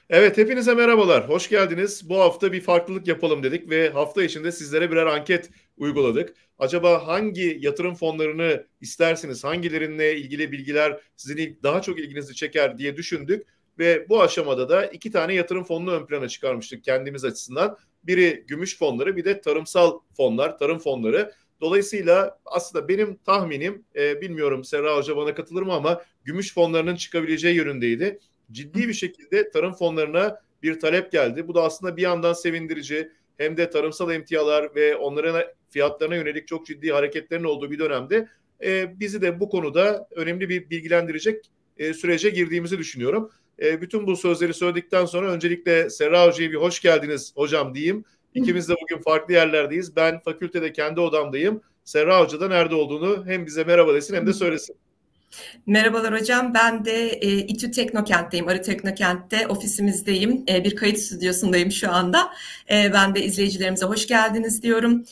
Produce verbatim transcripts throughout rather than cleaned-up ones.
Evet, hepinize merhabalar. Hoş geldiniz. Bu hafta bir farklılık yapalım dedik ve hafta içinde sizlere birer anket uyguladık. Acaba hangi yatırım fonlarını istersiniz, hangilerinle ilgili bilgiler sizin daha çok ilginizi çeker diye düşündük. Ve bu aşamada da iki tane yatırım fonunu ön plana çıkarmıştık kendimiz açısından. Biri gümüş fonları, bir de tarımsal fonlar, tarım fonları. Dolayısıyla aslında benim tahminim, e, bilmiyorum Serra Hoca bana katılır mı ama gümüş fonlarının çıkabileceği yönündeydi. Ciddi bir şekilde tarım fonlarına bir talep geldi. Bu da aslında bir yandan sevindirici, hem de tarımsal emtialar ve onların fiyatlarına yönelik çok ciddi hareketlerin olduğu bir dönemde e, bizi de bu konuda önemli bir bilgilendirecek e, sürece girdiğimizi düşünüyorum. E, bütün bu sözleri söyledikten sonra öncelikle Serra Hoca'ya bir hoş geldiniz hocam diyeyim. İkimiz de bugün farklı yerlerdeyiz. Ben fakültede kendi odamdayım. Serra Hoca da nerede olduğunu hem bize merhaba desin hem de söylesin. Merhabalar hocam. Ben de e, İTÜ Teknokent'teyim. Arı Teknokent'te ofisimizdeyim. E, bir kayıt stüdyosundayım şu anda. E, ben de izleyicilerimize hoş geldiniz diyorum.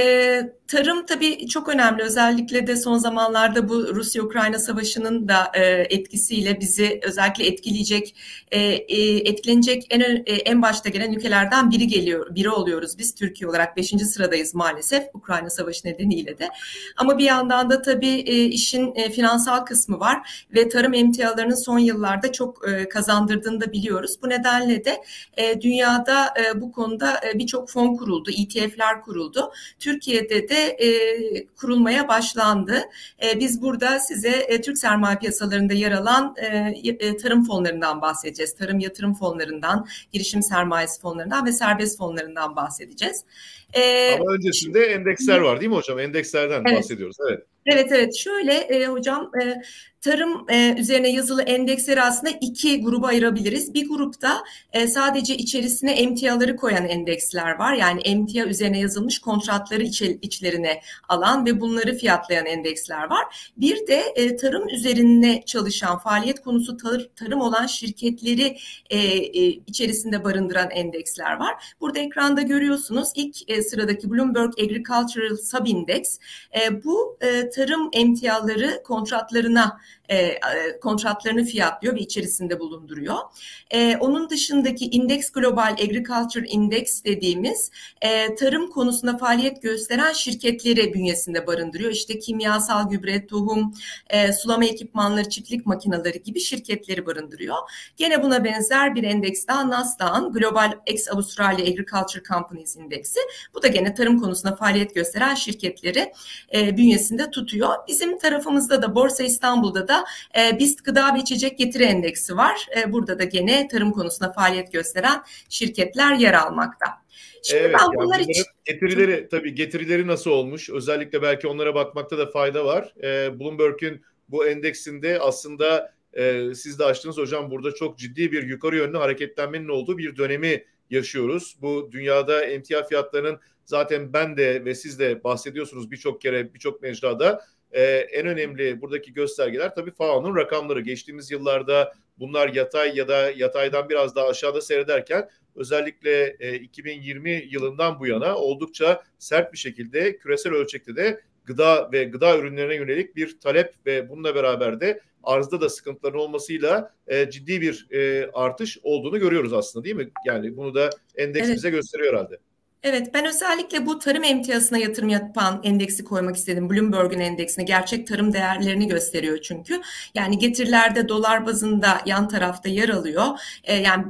E, tarım tabii çok önemli. Özellikle de son zamanlarda bu Rusya-Ukrayna savaşının da e, etkisiyle bizi özellikle etkileyecek, e, e, etkilenecek en e, en başta gelen ülkelerden biri geliyor, biri oluyoruz. Biz Türkiye olarak beşinci sıradayız maalesef Ukrayna savaşı nedeniyle de. Ama bir yandan da tabii e, işin e, finansal kısmı var ve tarım emtialarının son yıllarda çok e, kazandırdığını da biliyoruz. Bu nedenle de e, dünyada e, bu konuda e, birçok fon kuruldu, E T F'ler kuruldu. Türkiye'de de e, kurulmaya başlandı. E, biz burada size e, Türk sermaye piyasalarında yer alan e, e, tarım fonlarından bahsedeceğiz. Tarım yatırım fonlarından, girişim sermayesi fonlarından ve serbest fonlarından bahsedeceğiz. E, Ama öncesinde endeksler var değil mi hocam? Endekslerden evet. bahsediyoruz. Evet. Evet evet şöyle e, hocam e, tarım e, üzerine yazılı endeksleri aslında iki gruba ayırabiliriz. Bir grupta e, sadece içerisine emtiaları koyan endeksler var. Yani emtia üzerine yazılmış kontratları iç, içlerine alan ve bunları fiyatlayan endeksler var. Bir de e, tarım üzerine çalışan, faaliyet konusu tar, tarım olan şirketleri e, e, içerisinde barındıran endeksler var. Burada ekranda görüyorsunuz ilk e, sıradaki Bloomberg Agricultural Subindex. E, bu e, tarım emtiaları kontratlarına e, kontratlarını fiyatlıyor ve içerisinde bulunduruyor. E, onun dışındaki Index Global Agriculture Index dediğimiz e, tarım konusunda faaliyet gösteren şirketleri bünyesinde barındırıyor. İşte kimyasal gübre, tohum, e, sulama ekipmanları, çiftlik makineleri gibi şirketleri barındırıyor. Gene buna benzer bir endeks daha Nasdaq'ın Global ex Australia Agriculture Companies Indeksi. Bu da gene tarım konusunda faaliyet gösteren şirketleri e, bünyesinde tutuyor. Bizim tarafımızda da Borsa İstanbul'da da e, BIST Gıda ve İçecek Getiri Endeksi var. E, burada da gene tarım konusunda faaliyet gösteren şirketler yer almakta. Şimdi evet, ben bunlar yani için... getirileri tabii getirileri nasıl olmuş? Özellikle belki onlara bakmakta da fayda var. E, Bloomberg'ün bu endeksinde aslında e, siz de açtınız hocam, burada çok ciddi bir yukarı yönlü hareketlenmenin olduğu bir dönemi yaşıyoruz. Bu dünyada emtia fiyatlarının, zaten ben de ve siz de bahsediyorsunuz birçok kere, birçok mecrada. Ee, en önemli buradaki göstergeler tabii F A O'nun rakamları. Geçtiğimiz yıllarda bunlar yatay ya da yataydan biraz daha aşağıda seyrederken özellikle e, iki bin yirmi yılından bu yana oldukça sert bir şekilde küresel ölçekte de gıda ve gıda ürünlerine yönelik bir talep ve bununla beraber de arzda da sıkıntıların olmasıyla e, ciddi bir e, artış olduğunu görüyoruz aslında, değil mi? Yani bunu da endeks evet. bize gösteriyor herhalde. Evet, ben özellikle bu tarım emtiasına yatırım yapan endeksi koymak istedim. Bloomberg'un endeksine gerçek tarım değerlerini gösteriyor çünkü. Yani getirilerde dolar bazında yan tarafta yer alıyor. Ee, yani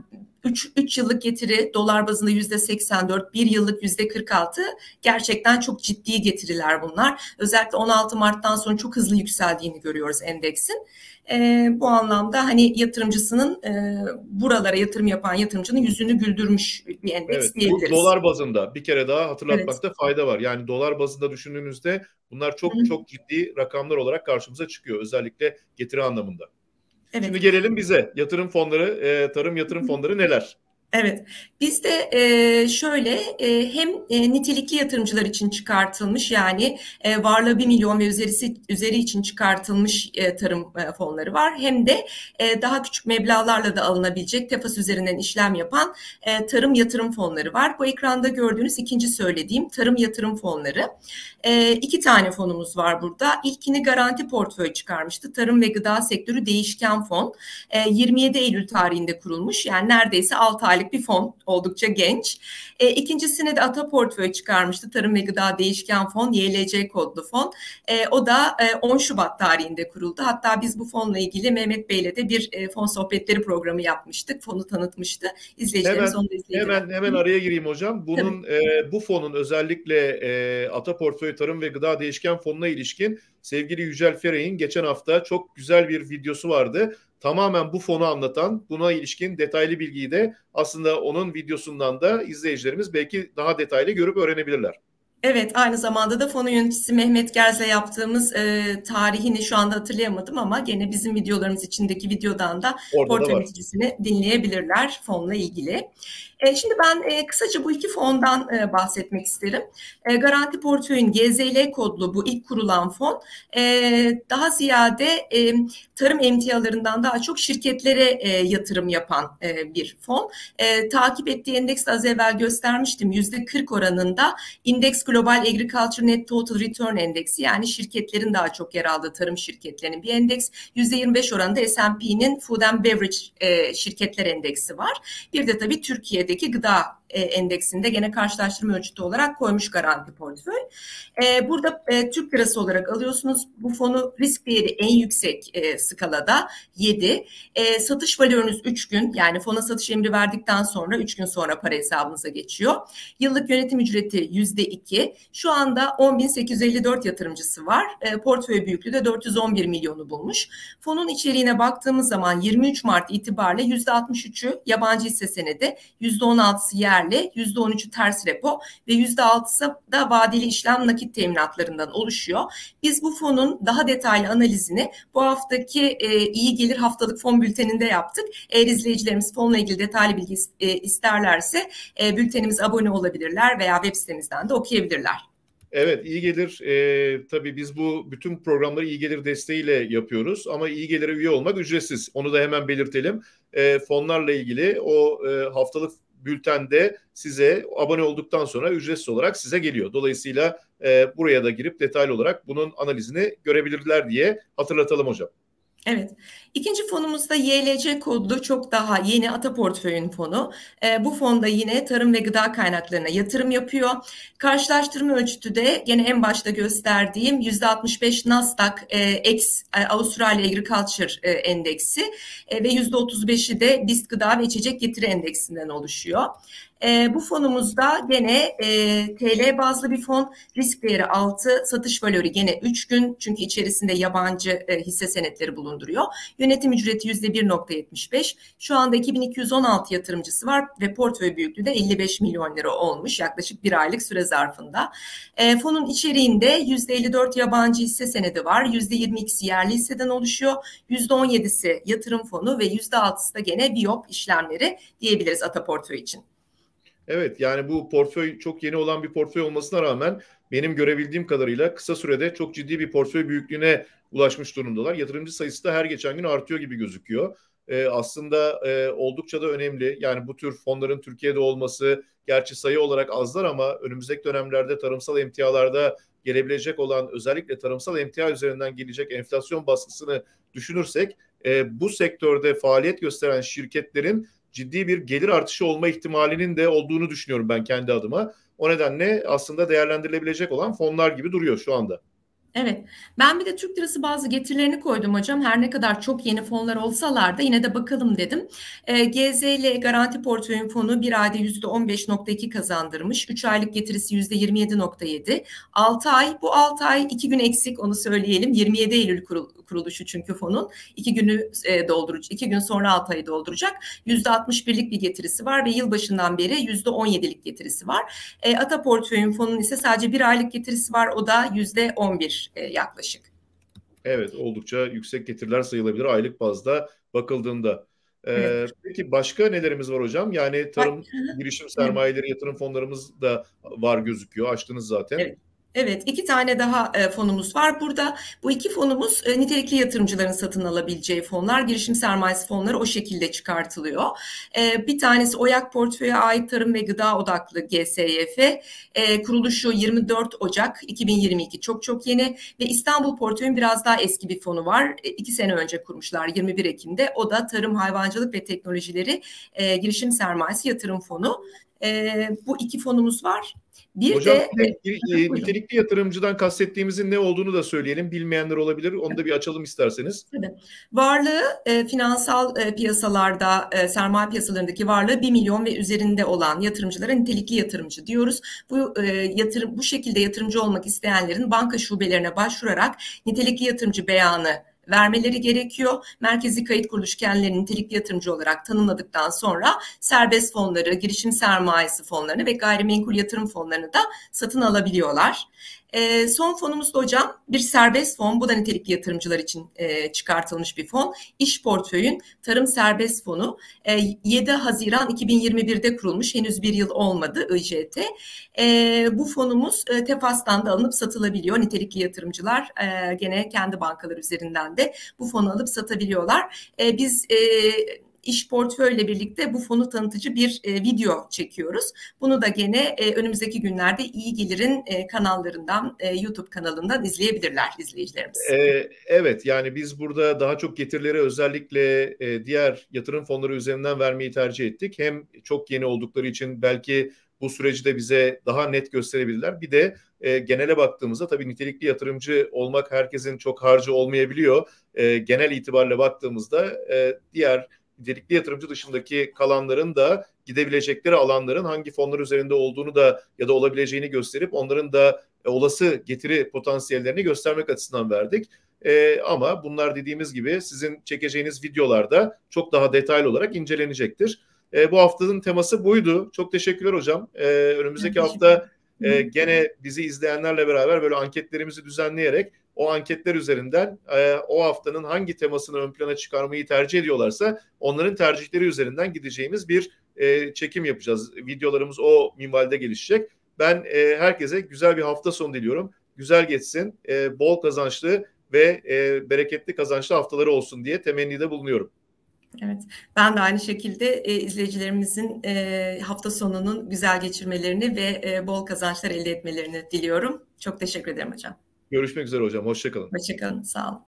üç yıllık getiri dolar bazında yüzde seksen dört, bir yıllık yüzde kırk altı, gerçekten çok ciddi getiriler bunlar. Özellikle on altı Mart'tan sonra çok hızlı yükseldiğini görüyoruz endeksin. E, bu anlamda hani yatırımcısının e, buralara yatırım yapan yatırımcının yüzünü güldürmüş bir endeks evet, diyebiliriz. Bu dolar bazında bir kere daha hatırlatmakta evet. fayda var. Yani dolar bazında düşündüğünüzde bunlar çok Hı-hı. çok ciddi rakamlar olarak karşımıza çıkıyor. Özellikle getiri anlamında. Evet. Şimdi gelelim bize. Yatırım fonları, e, tarım yatırım fonları neler? Evet, bizde e, şöyle e, hem e, nitelikli yatırımcılar için çıkartılmış yani e, varlığı bir milyon ve üzerisi üzeri için çıkartılmış e, tarım e, fonları var. Hem de e, daha küçük meblağlarla da alınabilecek Tefas üzerinden işlem yapan e, tarım yatırım fonları var. Bu ekranda gördüğünüz ikinci söylediğim tarım yatırım fonları. E, iki tane fonumuz var burada. İlkini Garanti Portföy çıkarmıştı. Tarım ve Gıda Sektörü Değişken Fon. E, yirmi yedi Eylül tarihinde kurulmuş. Yani neredeyse altı aylık bir fon, oldukça genç. E, ikincisini de Ata Portföy çıkarmıştı. Tarım ve Gıda Değişken Fon, Y L C kodlu fon. E, o da e, on Şubat tarihinde kuruldu. Hatta biz bu fonla ilgili Mehmet Bey'le de bir e, fon sohbetleri programı yapmıştık. Fonu tanıtmıştı. İzleyicilerimiz Hemen onu da izlediler. hemen hemen araya gireyim hocam. Bunun e, bu fonun özellikle e, Ata Portföy Tarım ve Gıda Değişken Fonu'na ilişkin sevgili Yücel Ferey'in geçen hafta çok güzel bir videosu vardı. Tamamen bu fonu anlatan, buna ilişkin detaylı bilgiyi de aslında onun videosundan da izleyicilerimiz belki daha detaylı görüp öğrenebilirler. Evet, aynı zamanda da fonun yöneticisi Mehmet Gerz'le yaptığımız e, tarihini şu anda hatırlayamadım ama gene bizim videolarımız içindeki videodan da Orada da portföy var. yöneticisini dinleyebilirler fonla ilgili. E, şimdi ben e, kısaca bu iki fondan e, bahsetmek isterim. E, Garanti Portföy'ün G Z L kodlu bu ilk kurulan fon e, daha ziyade e, tarım emtialarından daha çok şirketlere e, yatırım yapan e, bir fon. E, takip ettiği endeks az evvel göstermiştim. yüzde kırk oranında Index Global Agriculture Net Total Return Endeksi, yani şirketlerin daha çok yer aldığı tarım şirketlerinin bir endeks. yüzde yirmi beş oranında S and P'nin Food and Beverage e, şirketler endeksi var. Bir de tabii Türkiye'deki gıda e, endeksinde gene karşılaştırma ölçütü olarak koymuş Garanti Portföy. E, burada e, Türk lirası olarak alıyorsunuz. Bu fonu risk değeri en yüksek e, skalada yedi. E, satış valörünüz üç gün, yani fona satış emri verdikten sonra üç gün sonra para hesabınıza geçiyor. Yıllık yönetim ücreti yüzde iki. Şu anda on bin sekiz yüz elli dört yatırımcısı var. E, portföy büyüklüğü de dört yüz on bir milyonu bulmuş. Fonun içeriğine baktığımız zaman yirmi üç Mart itibariyle yüzde altmış üçü yabancı hisse senedi, yüzde on altısı yerli, yüzde on üçü ters repo ve yüzde altısı da vadeli işlem nakit teminatlarından oluşuyor. Biz bu fonun daha detaylı analizini bu haftaki e, iyi gelir haftalık fon bülteninde yaptık. Eğer izleyicilerimiz fonla ilgili detaylı bilgi e, isterlerse e, bültenimize abone olabilirler veya web sitemizden de okuyabilirler. Evet, iyi gelir. E, tabii biz bu bütün programları iyi gelir desteğiyle yapıyoruz ama iyi gelire üye olmak ücretsiz. Onu da hemen belirtelim. E, fonlarla ilgili o e, haftalık bültende size abone olduktan sonra ücretsiz olarak size geliyor. Dolayısıyla e, buraya da girip detaylı olarak bunun analizini görebilirler diye hatırlatalım hocam. Evet. İkinci fonumuz da Y L C kodlu, çok daha yeni Ata Portföy'ün fonu. E, bu fonda yine tarım ve gıda kaynaklarına yatırım yapıyor. Karşılaştırma ölçütü de gene en başta gösterdiğim yüzde altmış beş Nasdaq e, X e, Avustralya Agriculture e, endeksi e, ve yüzde otuz beşi de BIST Gıda ve İçecek Getiri endeksinden oluşuyor. E, bu fonumuzda gene e, T L bazlı bir fon, risk değeri altı, satış valörü gene üç gün çünkü içerisinde yabancı e, hisse senetleri bulunduruyor. Yönetim ücreti yüzde bir nokta yetmiş beş. Şu anda iki bin iki yüz on altı yatırımcısı var ve portföy büyüklüğü de elli beş milyon lira olmuş yaklaşık bir aylık süre zarfında. E, fonun içeriğinde yüzde elli dört yabancı hisse senedi var, yüzde yirmi ikisi yerli hisseden oluşuyor, yüzde on yedisi yatırım fonu ve yüzde altısı da gene Viyop işlemleri diyebiliriz Ata Portföy için. Evet, yani bu portföy çok yeni olan bir portföy olmasına rağmen benim görebildiğim kadarıyla kısa sürede çok ciddi bir portföy büyüklüğüne ulaşmış durumdalar. Yatırımcı sayısı da her geçen gün artıyor gibi gözüküyor. Ee, aslında e, oldukça da önemli. Yani bu tür fonların Türkiye'de olması, gerçi sayı olarak azlar ama önümüzdeki dönemlerde tarımsal emtialarda gelebilecek olan, özellikle tarımsal emtia üzerinden gelecek enflasyon baskısını düşünürsek e, bu sektörde faaliyet gösteren şirketlerin ciddi bir gelir artışı olma ihtimalinin de olduğunu düşünüyorum ben kendi adıma. O nedenle aslında değerlendirilebilecek olan fonlar gibi duruyor şu anda. Evet, ben bir de Türk lirası bazı getirilerini koydum hocam. Her ne kadar çok yeni fonlar olsalar da yine de bakalım dedim. E, G Z L Garanti Portföyün fonu bir ayda yüzde on beş nokta iki kazandırmış. üç aylık getirisi yüzde yirmi yedi nokta yedi. altı ay, bu altı ay iki gün eksik, onu söyleyelim. yirmi yedi Eylül kurul, kuruluşu çünkü fonun. iki günü e, dolduracak, iki gün sonra altı ayı dolduracak. yüzde altmış birlik bir getirisi var ve yılbaşından beri yüzde on yedilik getirisi var. E, Ata Portföyün fonun ise sadece bir aylık getirisi var. O da yüzde on bir. Yaklaşık. Evet, oldukça yüksek getiriler sayılabilir aylık bazda bakıldığında. Evet. Ee, peki başka nelerimiz var hocam? Yani tarım, girişim Evet. sermayeleri, yatırım fonlarımız da var gözüküyor. Açtınız zaten. Evet. Evet, iki tane daha e, fonumuz var. Burada bu iki fonumuz e, nitelikli yatırımcıların satın alabileceği fonlar. Girişim sermayesi fonları o şekilde çıkartılıyor. E, bir tanesi OYAK portföye ait tarım ve gıda odaklı G S Y F. E, kuruluşu yirmi dört Ocak iki bin yirmi iki, çok çok yeni. Ve İstanbul portföyün biraz daha eski bir fonu var. E, iki sene önce kurmuşlar, yirmi bir Ekim'de. O da Tarım, Hayvancılık ve Teknolojileri e, Girişim Sermayesi Yatırım Fonu. E, bu iki fonumuz var. Bir Hocam de bir de, e, nitelikli yatırımcıdan kastettiğimizin ne olduğunu da söyleyelim. Bilmeyenler olabilir. Onu da bir açalım isterseniz. Tabii. Varlığı e, finansal e, piyasalarda, e, sermaye piyasalarındaki varlığı bir milyon ve üzerinde olan yatırımcılara nitelikli yatırımcı diyoruz. Bu e, yatırım bu şekilde yatırımcı olmak isteyenlerin banka şubelerine başvurarak nitelikli yatırımcı beyanı vermeleri gerekiyor. Merkezi Kayıt Kuruluşu kendilerini nitelikli yatırımcı olarak tanımladıktan sonra serbest fonları, girişim sermayesi fonlarını ve gayrimenkul yatırım fonlarını da satın alabiliyorlar. E, son fonumuz da hocam bir serbest fon. Bu da nitelikli yatırımcılar için e, çıkartılmış bir fon. İş Portföy'ün Tarım Serbest Fonu. E, yedi Haziran iki bin yirmi bir'de kurulmuş. Henüz bir yıl olmadı I J T. E, bu fonumuz e, Tefas'tan da alınıp satılabiliyor. Nitelikli yatırımcılar e, gene kendi bankaları üzerinden de bu fonu alıp satabiliyorlar. E, biz e, İş Portföy'le birlikte bu fonu tanıtıcı bir e, video çekiyoruz. Bunu da gene e, önümüzdeki günlerde İyi Gelir'in e, kanallarından, e, YouTube kanalından izleyebilirler izleyicilerimiz. Ee, evet, yani biz burada daha çok getirileri özellikle e, diğer yatırım fonları üzerinden vermeyi tercih ettik. Hem çok yeni oldukları için belki bu süreci de bize daha net gösterebilirler. Bir de e, genele baktığımızda tabii nitelikli yatırımcı olmak herkesin çok harcı olmayabiliyor. E, genel itibariyle baktığımızda e, diğer nitelikli yatırımcı dışındaki kalanların da gidebilecekleri alanların hangi fonlar üzerinde olduğunu da ya da olabileceğini gösterip onların da e, olası getiri potansiyellerini göstermek açısından verdik. E, ama bunlar dediğimiz gibi sizin çekeceğiniz videolarda çok daha detaylı olarak incelenecektir. E, bu haftanın teması buydu. Çok teşekkürler hocam. E, önümüzdeki hafta e, gene bizi izleyenlerle beraber böyle anketlerimizi düzenleyerek o anketler üzerinden e, o haftanın hangi temasını ön plana çıkarmayı tercih ediyorlarsa onların tercihleri üzerinden gideceğimiz bir e, çekim yapacağız. Videolarımız o minvalde gelişecek. Ben e, herkese güzel bir hafta sonu diliyorum. Güzel geçsin, e, bol kazançlı ve e, bereketli kazançlı haftaları olsun diye temennide bulunuyorum. Evet, ben de aynı şekilde e, izleyicilerimizin e, hafta sonunun güzel geçirmelerini ve e, bol kazançlar elde etmelerini diliyorum. Çok teşekkür ederim hocam. Görüşmek üzere hocam, hoşça kalın. Hoşça kalın, sağ olun.